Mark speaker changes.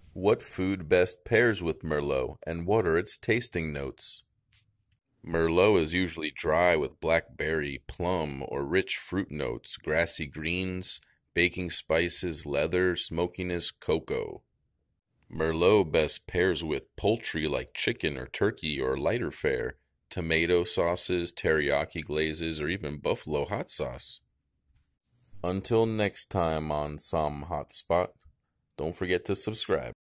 Speaker 1: What food best pairs with Merlot, and what are its tasting notes? Merlot is usually dry with blackberry, plum, or rich fruit notes, grassy greens, baking spices, leather, smokiness, cocoa. Merlot best pairs with poultry like chicken or turkey or lighter fare, tomato sauces, teriyaki glazes, or even buffalo hot sauce. Until next time on Somm Hotspot, don't forget to subscribe.